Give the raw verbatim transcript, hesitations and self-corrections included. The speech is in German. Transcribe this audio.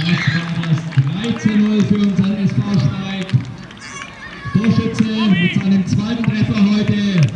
drei zu null für unseren S V Schweig. Torschütze mit seinem zweiten Treffer